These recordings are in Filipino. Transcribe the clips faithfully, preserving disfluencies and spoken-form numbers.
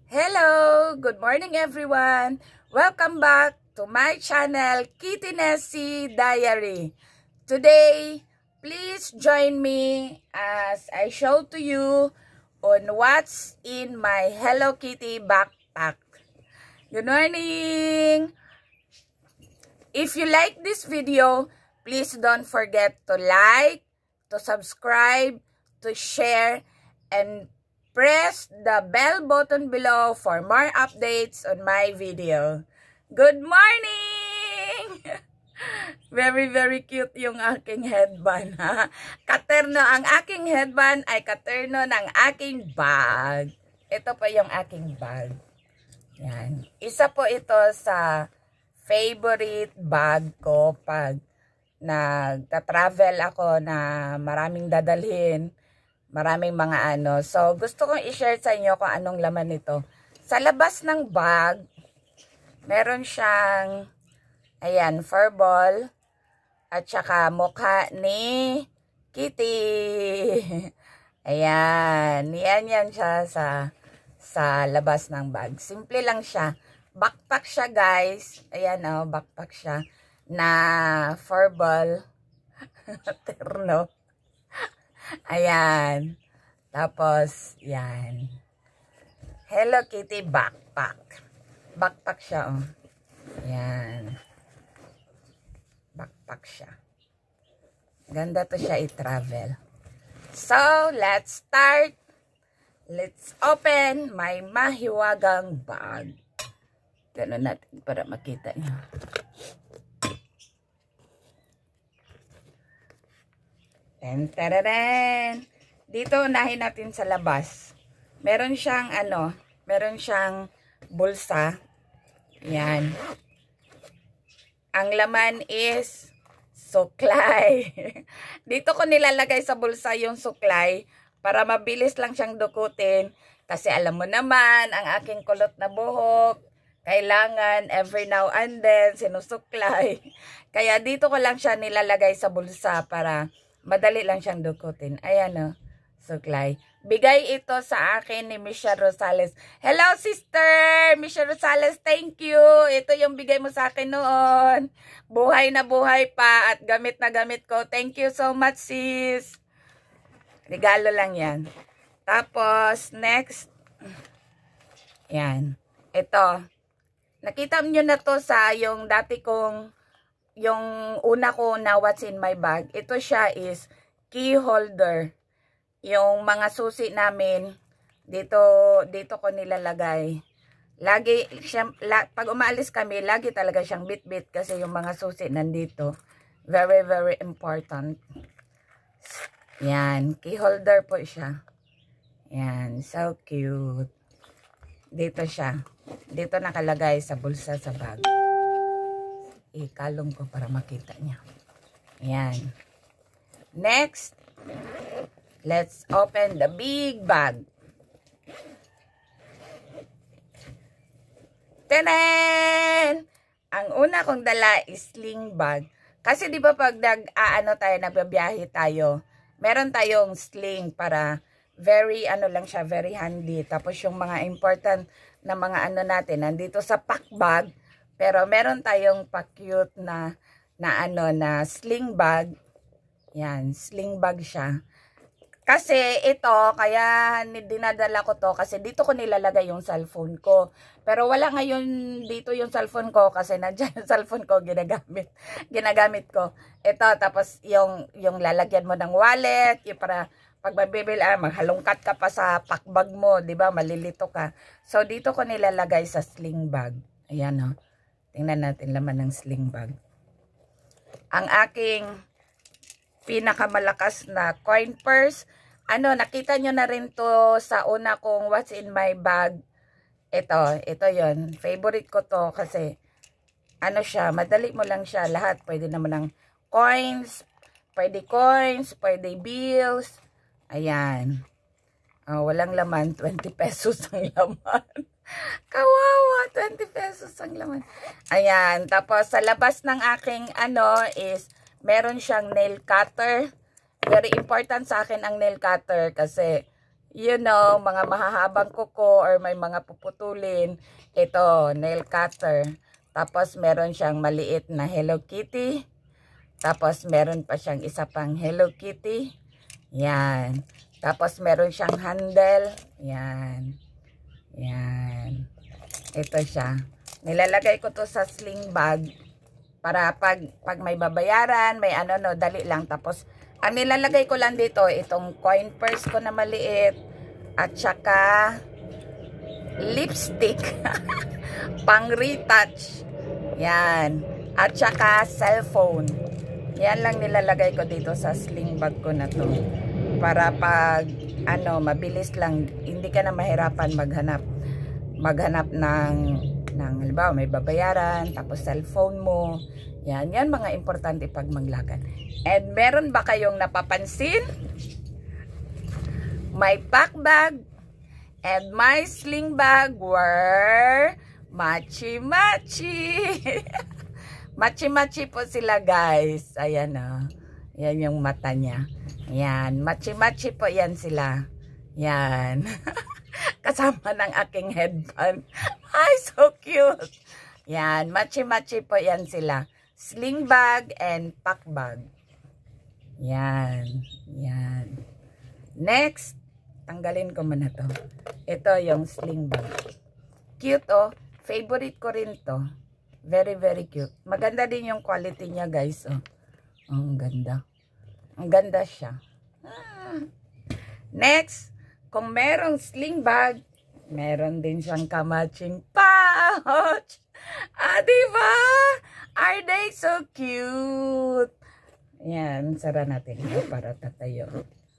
Hello! Good morning everyone! Welcome back to my channel, Kitty Nessie Diary. Today, please join me as I show to you on what's in my Hello Kitty backpack. Good morning! If you like this video, please don't forget to like, to subscribe, to share, and press the bell button below for more updates on my video. Good morning! Very, very cute yung aking headband, ha? Katerno ang aking headband ay katerno ng aking bag. Ito pa yung aking bag. Yan. Isa po ito sa favorite bag ko pag nagta-travel ako na maraming dadalhin. Maraming mga ano. So, gusto kong i-share sa inyo kung anong laman nito. Sa labas ng bag, meron siyang, ayan, fur ball, at saka mukha ni Kitty. Ayan. Yan yan siya sa, sa labas ng bag. Simple lang siya. Backpack siya, guys. Ayan, oh, backpack siya. Na fur ball. Terno. Ayan. Tapos, yan. Hello Kitty backpack. Backpack siya, oh. Ayan. Backpack siya. Ganda to siya i-travel. So, let's start. Let's open my mahiwagang bag. Ganun natin para makita niyo. And tararan. Dito unahin natin sa labas. Meron siyang ano, meron siyang bulsa. Yan. Ang laman is suklay. Dito ko nilalagay sa bulsa yung suklay para mabilis lang siyang dukutin. Kasi alam mo naman, ang aking kulot na buhok, kailangan every now and then sinusuklay. Kaya dito ko lang siya nilalagay sa bulsa para madali lang siyang dukutin. Ayan o, suklay. Bigay ito sa akin ni Michelle Rosales. Hello sister! Michelle Rosales, thank you! Ito yung bigay mo sa akin noon. Buhay na buhay pa at gamit na gamit ko. Thank you so much sis. Regalo lang yan. Tapos, next. Yan. Ito. Nakita nyo na to sa yung dati kong yung una ko na what's in my bag, ito siya is key holder. Yung mga susi namin, dito, dito ko nilalagay. Lagi, siya, la, pag umaalis kami, lagi talaga siyang bit-bit kasi yung mga susi nandito. Very, very important. Yan, key holder po siya. Yan, so cute. Dito siya. Dito nakalagay sa bulsa sa bag. Ikalong ko para makita niya. Ayan. Next, let's open the big bag. Tanan! Ang una kong dala is sling bag. Kasi di ba pag nag-aano tayo, nagbabiyahe tayo, meron tayong sling para very ano lang siya, very handy. Tapos yung mga important na mga ano natin, nandito sa pack bag. Pero meron tayong pa-cute na, na ano, na sling bag. Yan, sling bag siya. Kasi ito, kaya dinadala ko to kasi dito ko nilalagay yung cellphone ko. Pero wala ngayon dito yung cellphone ko kasi nandiyan yung cellphone ko ginagamit. Ginagamit ko. Ito, tapos yung, yung lalagyan mo ng wallet, yung para pag mabibil, ah, maghalongkat ka pa sa packbag mo, di ba? Malilito ka. So, dito ko nilalagay sa sling bag. Ayan, oh. Tingnan natin laman ng sling bag. Ang aking pinakamalakas na coin purse. Ano, nakita nyo na rin to sa una kong what's in my bag. Ito, ito yon. Favorite ko to kasi ano siya, madali mo lang siya. Lahat, pwede naman ng coins, pwede coins, pwede bills. Ayan. Oh, walang laman, twenty pesos ang laman. Kawawa, twenty pesos ang laman. Ayan, tapos sa labas ng aking ano is meron siyang nail cutter. Very important sa akin ang nail cutter kasi you know, mga mahahabang kuko or may mga puputulin. Ito, nail cutter. Tapos meron siyang maliit na Hello Kitty. Tapos meron pa siyang isa pang Hello Kitty. Yan. Tapos meron siyang handle. Yan. Yan. Ito siya. Nilalagay ko to sa sling bag. Para pag, pag may babayaran, may ano no, dali lang. Tapos, ang nilalagay ko lang dito, itong coin purse ko na maliit. At saka, lipstick. Pang retouch. Yan. At saka, cellphone. Yan lang nilalagay ko dito sa sling bag ko na to. Para pag, ano, mabilis lang. Hindi ka na mahirapan maghanap. Maghanap ng, ng halimbawa, may babayaran. Tapos, cellphone mo. Yan. Yan mga importante pag maglakad. And meron ba kayong napapansin? My pack bag and my sling bag were matchy-matchy. Matchy-matchy po sila, guys. Ayan o. Oh. Yan yung mata niya. Yan. Matchy-matchy po yan sila. Yan. Kasama ng aking headband. Ay, so cute. Yan. Matchy-matchy po yan sila. Sling bag and pack bag. Yan. Yan. Next, tanggalin ko muna to. Ito yung sling bag. Cute oh. Favorite ko rin to. Very, very cute. Maganda din yung quality niya, guys. Oh, oh ang ganda. Ang ganda siya. Ah. Next, kung merong sling bag, meron din siyang kamatching pouch. Ah, diba? Are they so cute? Yan, sara natin para tatayo.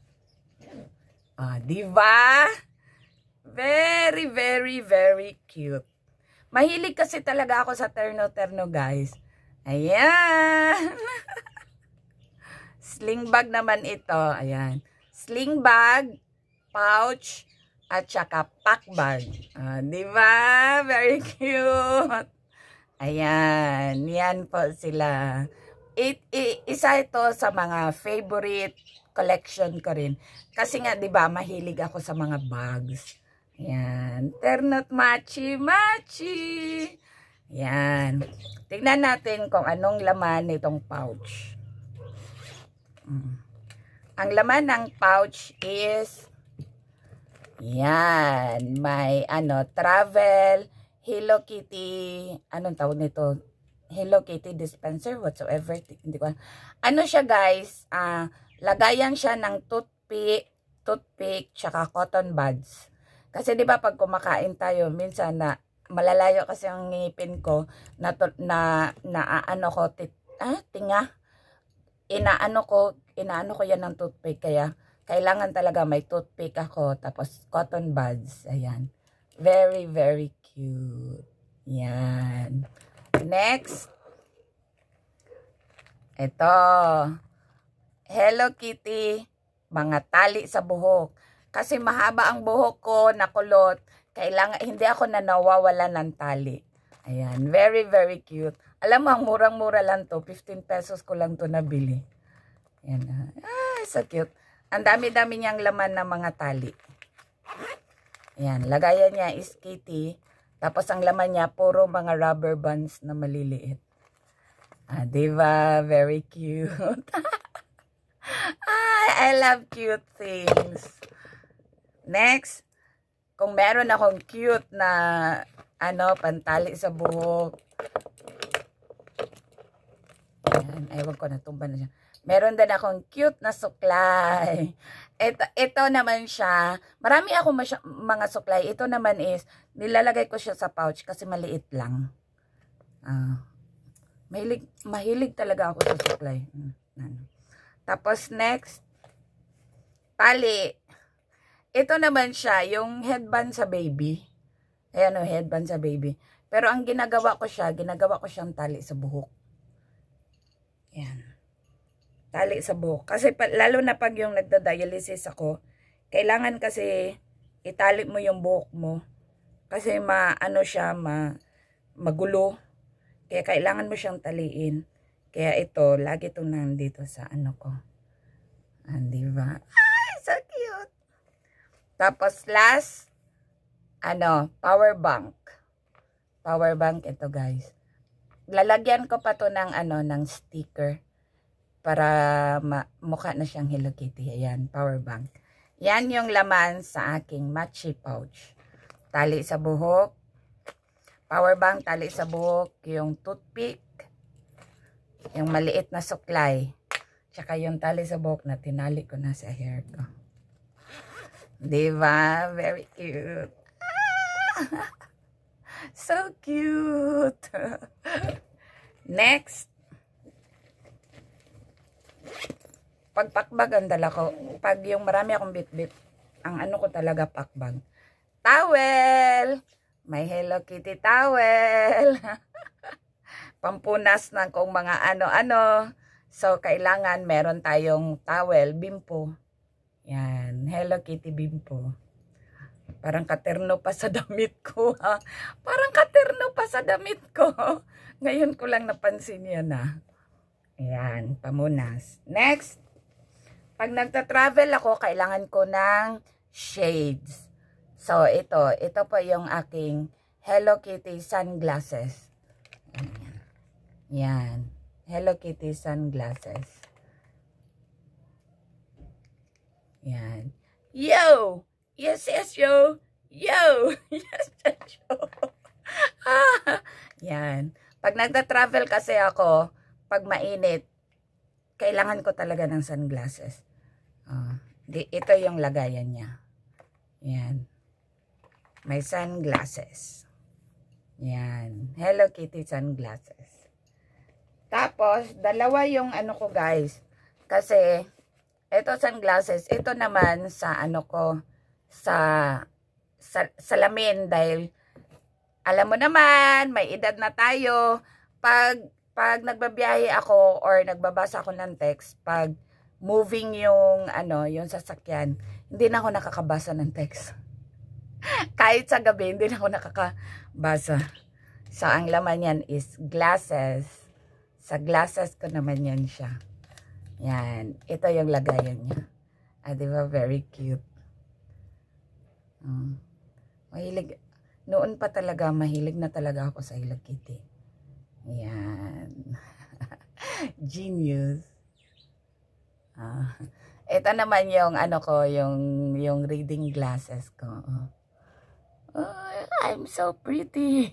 Ah, diba? Very, very, very cute. Mahilig kasi talaga ako sa terno-terno, guys. Ayan. Sling bag naman ito. Ayan. Sling bag, pouch, at saka pack bag. Ah, diba? Very cute. Ayan. Yan po sila. It, it, isa ito sa mga favorite collection ko rin. Kasi nga, di ba, mahilig ako sa mga bags. Ayan. Ternot matchy-matchy. Ayan. Tingnan natin kung anong laman nitong pouch. Hmm. Ang laman ng pouch is, yan, may ano, travel, Hello Kitty, anong tawag nito? Hello Kitty dispenser whatsoever, hindi ko. Ano siya, guys? Ah, uh, lagayan siya ng toothpick, toothpick, tsaka cotton buds. Kasi 'di ba pag kumakain tayo, minsan na malalayo kasi ang ngipin ko na na, na ano ko tit, ah, tinga. Inaano ko, inaano ko 'yan ng toothpick, kaya kailangan talaga may toothpick ako tapos cotton buds. Ayan. Very, very cute. Yan. Next, ito, Hello Kitty, mga tali sa buhok. Kasi mahaba ang buhok ko, nakulot, kailangan, hindi ako na nawawala ng tali. Ayan, very, very cute. Alam mo, ang murang-mura lang to, fifteen pesos ko lang to nabili. Ayan, ah, so cute. Ang dami-dami niyang laman ng mga tali. Ayan, lagayan niya is Kitty. Tapos ang laman niya, puro mga rubber bands na maliliit. Ah, diba? Very cute. ah, I love cute things. Next, kung meron akong cute na ano, pantali sa buhok. Ayan, ewan ko, natumba na siya. Meron din akong cute na suklay. Ito, ito naman siya. Marami akong mga suklay. Ito naman is, nilalagay ko siya sa pouch kasi maliit lang. Uh, mahilig, mahilig talaga ako sa suklay. Tapos next, tali. Ito naman siya, yung headband sa baby. Ayan o, headband sa baby. Pero ang ginagawa ko siya, ginagawa ko siyang tali sa buhok. Ayan. Tali sa buhok. Kasi pa, lalo na pag yung nagda-dialysis ako, kailangan kasi itali mo yung buhok mo. Kasi maano siya, ma, magulo. Kaya kailangan mo siyang taliin. Kaya ito, lagi itong nandito sa ano ko. Ah, diba? Ay, so cute! Tapos last, ano, power bank. Power bank ito guys. Lalagyan ko pa to ng ano, ng sticker para mukha na siyang Hello Kitty. Ayan, power bank. Yan yung laman sa aking matchy pouch. Tali sa buhok. Power bank, tali sa buhok, yung toothpick, yung maliit na suklay. Tsaka yung tali sa buhok na tinali ko na sa hair ko. Diba? Very cute. Ah! So cute. Next. Pag pakbag ang dala ko. Pag yung marami akong bit-bit, ang ano ko talaga pakbag. Towel. May Hello Kitty towel. Pampunas ng kung mga ano-ano. So, kailangan meron tayong towel, bimpo. Yan, Hello Kitty bimpo. Parang katerno pa sa damit ko, ha? Parang katerno pa sa damit ko. Ngayon ko lang napansin yan, ha? Ayan, pamunas. Next, pag nagta-travel ako, kailangan ko ng shades. So, ito. Ito po yung aking Hello Kitty sunglasses. Ayan. Yan. Hello Kitty sunglasses. Yan. Yo! Yes, yes, yo! Yo! Yes, yes, yo! Ah! Yan. Pag nagta-travel kasi ako, pag mainit, kailangan ko talaga ng sunglasses. Uh, di, ito yung lagayan niya. Yan. May sunglasses. Yan. Hello Kitty sunglasses. Tapos, dalawa yung ano ko guys. Kasi, ito sungglasses, ito naman sa ano ko, sa, sa salamin. Dahil, alam mo naman, may edad na tayo. Pag, pag nagbabiyahe ako or nagbabasa ako ng text, pag moving yung, ano, yung sasakyan, hindi na ako nakakabasa ng text. Kahit sa gabi, hindi na ako nakakabasa. So, ang laman yan is glasses. Sa glasses ko naman yan siya. Yan. Ito yung lagayan niya. Ah, diba? Very cute. Um, mahilig. Noon pa talaga, mahilig na talaga ako sa Hello Kitty. Yan. Genius. Ah. Ito naman yung ano ko, yung, yung reading glasses ko. Oh, I'm so pretty.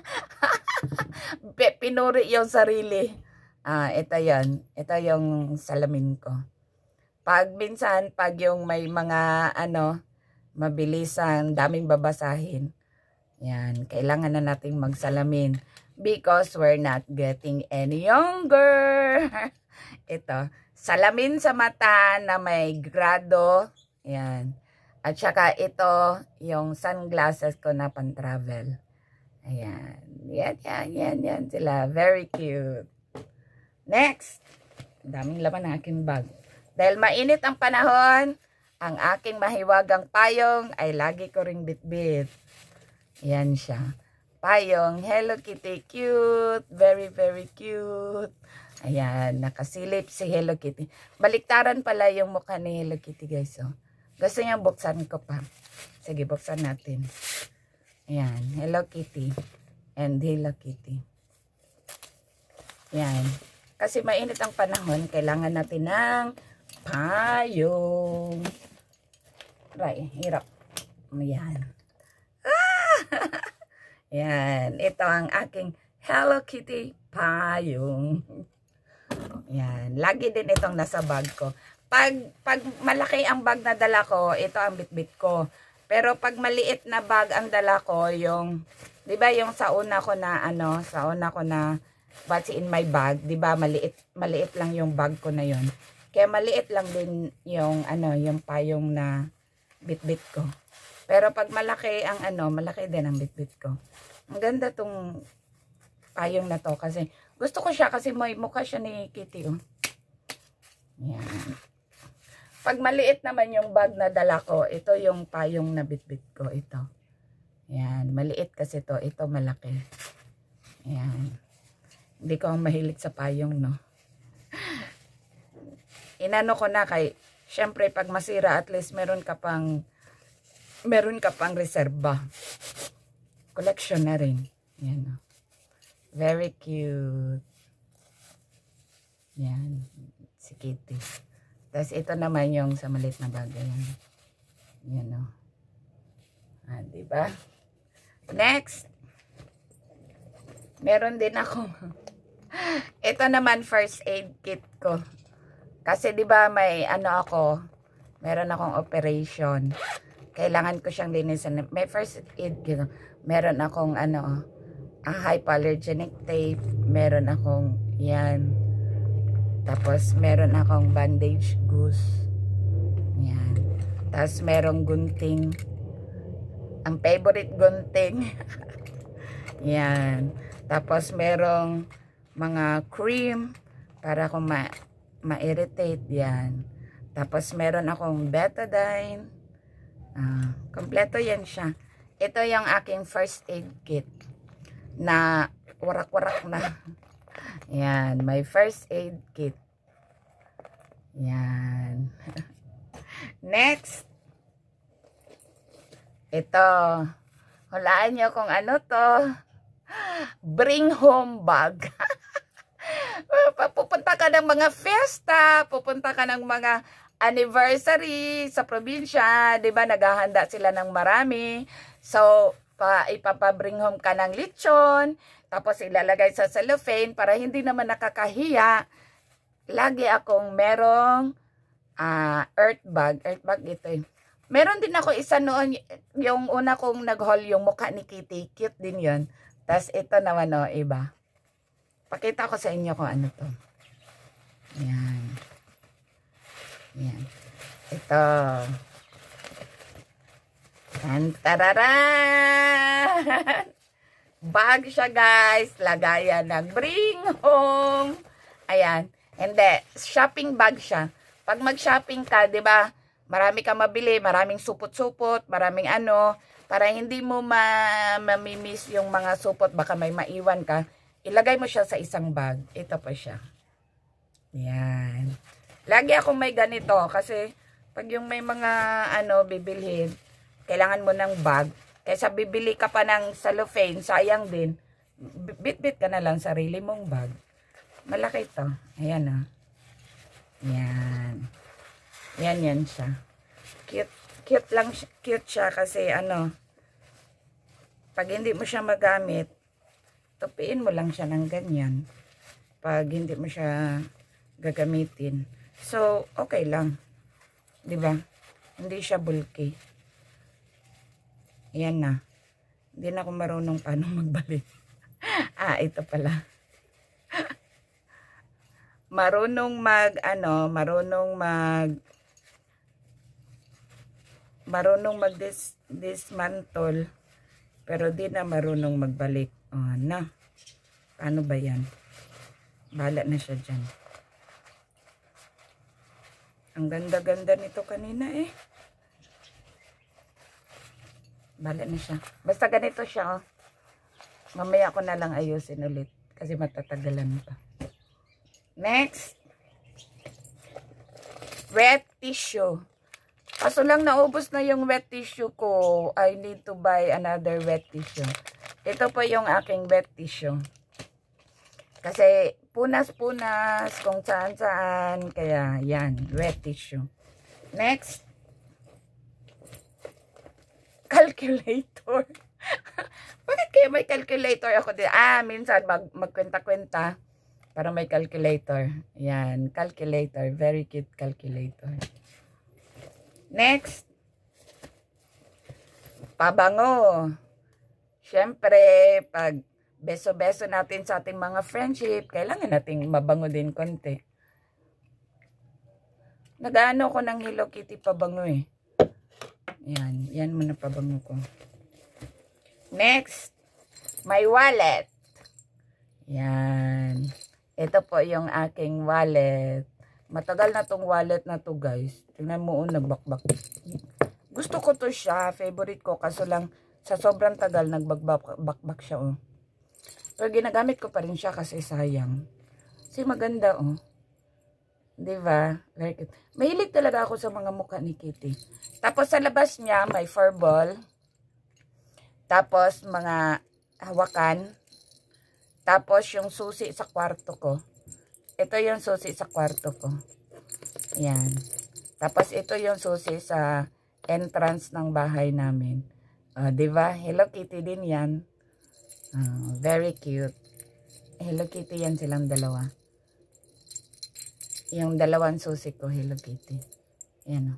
Pinuri yung sarili. Ah, ito yon. Ito yung salamin ko. Pag minsan, pag yung may mga ano, mabilisan, daming babasahin. Yan, kailangan na nating magsalamin because we're not getting any younger. Ito, salamin sa mata na may grado. Yan. At saka ito, yung sunglasses ko na pan-travel. Ayan. Yan, yan, yan, yan sila. Very cute. Next. Daming laman ng aking bag. Dahil mainit ang panahon, ang aking mahiwagang payong ay lagi ko ring bitbit. Yan siya. Payong. Hello Kitty. Cute. Very, very cute. Ayan. Nakasilip si Hello Kitty. Baliktaran pala yung mukha ni Hello Kitty guys. Oh. Gusto niya buksan ko pa. Sige, buksan natin. Ayan. Hello Kitty. And Hello Kitty. Ayan. Kasi mainit ang panahon, kailangan natin ng payong. Right, hirap. Ayan. Ah! Ayan. Ito ang aking Hello Kitty payong. Ayan. Lagi din itong nasa bag ko. Pag, pag malaki ang bag na dala ko, ito ang bitbit ko. Pero pag maliit na bag ang dala ko, yung, di ba yung sa una ko na, ano, sa una ko na, what's in my bag, di ba maliit, maliit lang yung bag ko na yon. Kaya maliit lang din yung, ano, yung payong na bitbit ko. Pero pag malaki ang, ano, malaki din ang bitbit ko. Ang ganda tong payong na to kasi, gusto ko siya kasi may mukha siya ni Kitty, oh. Yan. Pag maliit naman yung bag na dala ko, ito yung payong na bitbit ko. Ito. Yan. Maliit kasi to. Ito malaki. Yan. Hindi ko ang mahilig sa payong, no? Inano ko na kay, syempre pag masira, at least meron ka pang meron ka pang reserba. Collection na rin. Yan. Very cute. Yan. Si Kitty. Tapos ito naman yung sa maliit na bagay. Yan. Yan o. Ah, diba? Next. Meron din ako. Ito naman first aid kit ko. Kasi 'di ba may ano ako, meron akong operation. Kailangan ko siyang linisan. May first aid kit. Meron akong ano, ah, hypoallergenic tape, meron akong 'yan. Tapos meron akong bandage goose. 'Yan. Tapos merong gunting. Ang favorite gunting. 'Yan. Tapos merong mga cream para kung ma ma-irritate yan. Tapos meron akong betadine. Ah, kompleto yan siya. Ito yung aking first aid kit na warak-warak na. Yan, my first aid kit. Yan. Next. Ito. Hulaan nyo kung ano to. Bring home bag. Pupunta ka ng mga fiesta, pupunta ka ng mga anniversary sa probinsya, 'di ba? Naghahanda sila ng marami. So, pa ipapa-bring home ka ng lechon, tapos ilalagay sa cellophane para hindi naman nakakahiya. Lagi akong merong uh, earth bag, earth bag ito. Eh. Meron din ako isa noon, yung una kong nag-haul yung mukha ni Kitty, cute din 'yon. Tapos ito naman o, iba. Pakita ko sa inyo kung ano to. Yan. Yan. Ito. Yan. Tararan! Bag siya guys. Lagayan ng bring home. Ayan. Hindi. Shopping bag siya. Pag mag-shopping ka, di ba? Marami ka mabili. Maraming supot-supot. Maraming ano. Para hindi mo ma mamimiss yung mga supot, baka may maiwan ka, ilagay mo siya sa isang bag. Ito pa siya. Yan. Lagi akong may ganito kasi pag yung may mga ano bibilhin, kailangan mo ng bag. Kaysa bibili ka pa ng cellophane, sayang din. Bit-bit ka na lang sarili mong bag. Malaki ito. Ayan o. Oh. Yan. Yan yan siya. Cute. Cute lang, cute siya kasi ano, pag hindi mo siya magamit, tupiin mo lang siya ng ganyan. Pag hindi mo siya gagamitin. So, okay lang. 'Di ba? Hindi siya bulky. Ayan na. Hindi na ako marunong paano magbalik. Ah, ito pala. Marunong mag, ano, marunong mag, marunong mag-dismantle. Pero di na marunong magbalik. Oh, na. Paano ba yan? Bahala na siya dyan. Ang ganda-ganda nito kanina eh. Bahala na siya. Basta ganito siya oh. Mamaya ko na lang ayusin ulit. Kasi matatagalan pa. Next. Wet tissue. Kaso lang naubos na yung wet tissue ko. I need to buy another wet tissue. Ito po yung aking wet tissue. Kasi punas-punas kung saan-saan. Kaya yan, wet tissue. Next. Calculator. Bakit kaya may calculator ako din? Ah, minsan mag magkwenta-kwenta para may calculator. Yan, calculator. Very cute calculator. Next, pabango. Siyempre, pag beso-beso natin sa ating mga friendship, kailangan nating mabango din konti. Nag-ano ko ng Hello Kitty pabango eh. Yan, yan muna pabango ko. Next, my wallet. Yan. Ito po yung aking wallet. Matagal na tong wallet na to guys. Tingnan mo, oh, nagbakbak. Gusto ko to siya. Favorite ko. Kaso lang, sa sobrang tagal, nagbakbak siya, oh. Pero ginagamit ko pa rin siya kasi sayang. Kasi maganda, oh. Diba? Very cute. Mahilig talaga ako sa mga mukha ni Kitty. Tapos sa labas niya, may fur ball. Tapos mga hawakan. Tapos yung susi sa kwarto ko. Ito yung susi sa kwarto ko. Yan. Tapos ito yung susi sa entrance ng bahay namin. Uh, diba? Hello Kitty din yan. Uh, very cute. Hello Kitty yan silang dalawa. Yung dalawang susi ko, Hello Kitty. Yan o.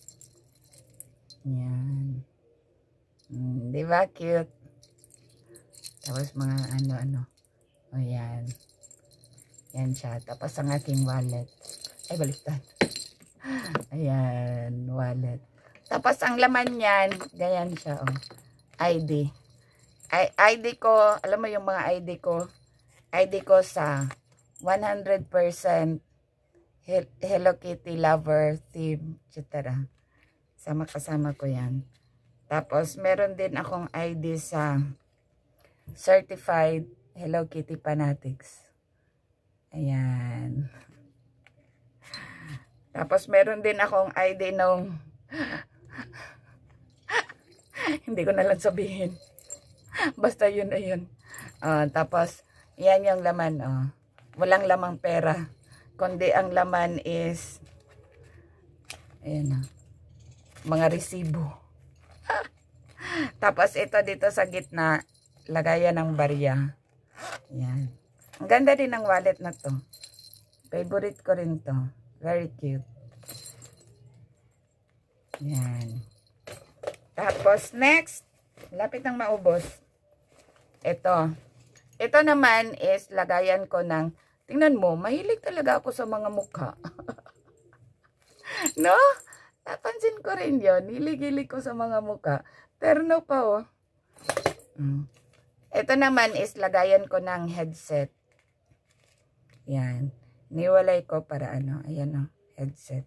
Yan. Hmm, diba cute? Tapos mga ano-ano. O yan. Yan siya. Tapos ang aking wallet. Ay, baliktad. Ayan, wallet. Tapos ang laman niyan, ganyan siya o. I D. I ID ko, alam mo yung mga I D ko? I D ko sa one hundred percent Hello Kitty lover theme, et cetera. Sama-kasama ko yan. Tapos, meron din akong I D sa certified Hello Kitty fanatics. Ayan. Tapos, meron din akong I D nung hindi ko na lang sabihin. Basta yun na yun. Uh, tapos, yan yung laman. Uh, walang lamang pera. Kundi ang laman is ayan na, mga resibo. Tapos ito dito sa gitna, lagayan ng barya. Ayan. Ang ganda din ng wallet na to. Favorite ko rin to. Very cute. Ayan. Tapos next, lapit ng maubos. Ito. Ito naman is lagayan ko ng, tingnan mo, mahilig talaga ako sa mga mukha. No? Napansin ko rin yun. Hilig-hilig ko sa mga mukha. Terno pa, oh. Mm. Ito naman is lagayan ko ng headset. Yan. Niwalay ko para ano. Ayan, oh. Headset.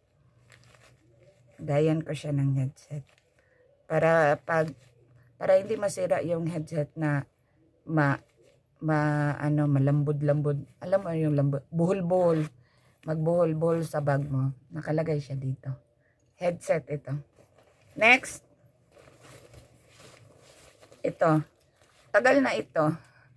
Lagayan ko siya ng headset. Para pag, para hindi masira yung headset na ma, ma ano malambod-lambod. Alam mo yung lambod, buhol-buhol. Magbuhol-buhol sa bag mo. Nakalagay siya dito. Headset ito. Next. Ito. Tagal na ito.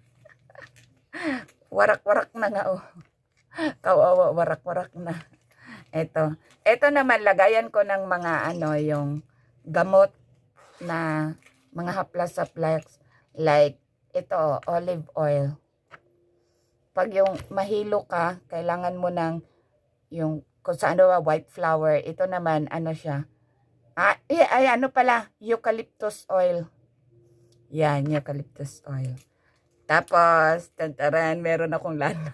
Warak-warak na nga oh. Kawawa, warak-warak na. Ito. Ito naman lagayan ko ng mga ano yung gamot na mga haplas-haplas like ito, olive oil. Pag yung mahilo ka, kailangan mo ng yung, kung sa ano ba, white flower. Ito naman, ano siya. Ah, ay, ay, ano pala, eucalyptus oil. Yan, eucalyptus oil. Tapos, tantaran, meron akong lana.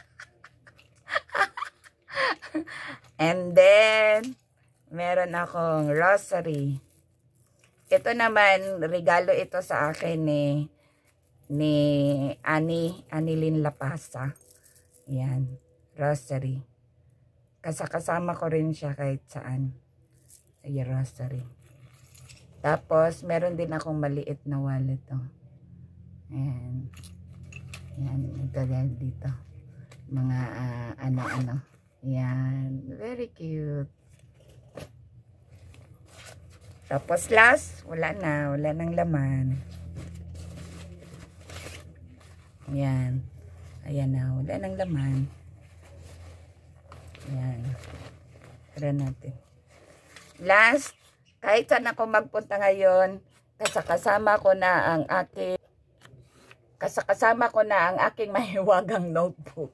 And then, meron akong rosary. Ito naman, regalo ito sa akin ni eh, ni Ani, Anilin Lapasa. Yan, rosary. Kasakasama ko rin siya kahit saan. Ay, rosary. Tapos, meron din akong maliit na wallet. Oh. Ayan. Yan, ito yan dito. Mga uh, ano-ano. Yan, very cute. Tapos last, wala na, wala nang laman. Ayan. Ayan na. Wala nang laman. Ayan. Tara natin. Last, kahit saan ako magpunta ngayon, kasakasama ko na ang aking kasakasama ko na ang aking mahiwagang notebook.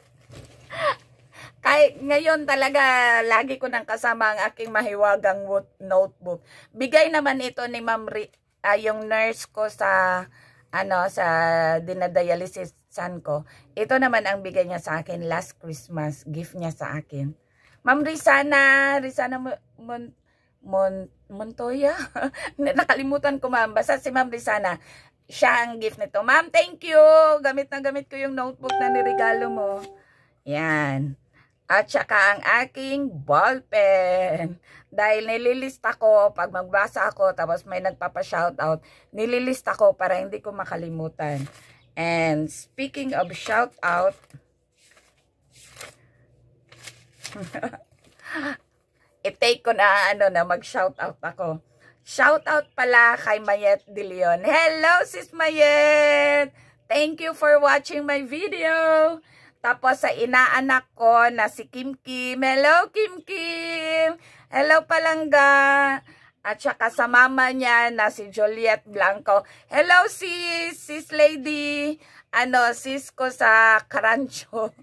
Kahit ngayon talaga, lagi ko nang kasama ang aking mahiwagang notebook. Bigay naman ito ni Ma'am uh, yung nurse ko sa ano sa dinadialysisan ko. Ito naman ang bigay niya sa akin last Christmas, gift niya sa akin. Ma'am Rizana, Rizana Mon, Mon, Montoya. Nakalimutan ko ma'am. Basta si Ma'am Rizana, siya ang gift nito. Ma'am, thank you. Gamit na gamit ko yung notebook na niregalo mo. Yan. At saka ang aking ballpen. Dahil nililista ko, pag magbasa ako, tapos may nagpapa-shoutout, nililista ko para hindi ko makalimutan. And speaking of shoutout, I-take ko na ano na mag-shoutout ako. Shoutout pala kay Mayet De Leon. Hello sis Mayet! Thank you for watching my video. Tapos sa inaanak ko na si Kim Kim. Hello Kim Kim! Hello Palangga! At saka sa mama niya na si Juliet Blanco. Hello sis! Sis lady! Ano, sis ko sa Karancho.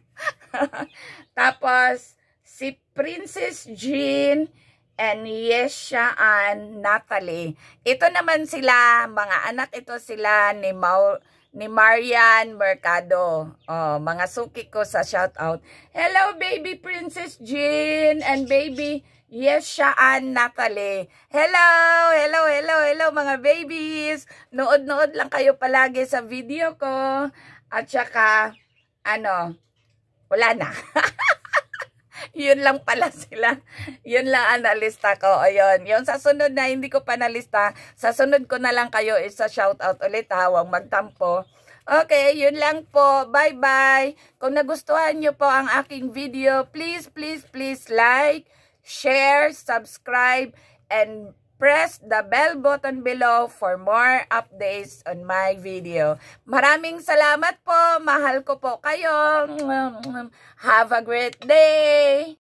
Tapos si Princess Jean and Yesha and Natalie. Ito naman sila, mga anak ito sila ni Mau ni Marian Mercado. Oh, mga suki ko sa shoutout. Hello baby Princess Jean and baby Yesha and Natalie. Hello, hello, hello, hello mga babies. Nood-nood lang kayo palagi sa video ko. At saka, ano, wala na. Yun lang pala sila. Yun lang ang nalista ko. Ayun. Yung sa sunod na hindi ko pa nalista, sa sunod ko na lang kayo isa shoutout ulit ha. Huwag magtampo. Okay, yun lang po. Bye-bye. Kung nagustuhan nyo po ang aking video, please, please, please like, share, subscribe, and press the bell button below for more updates on my video. Maraming salamat po. Mahal ko po kayo. Have a great day.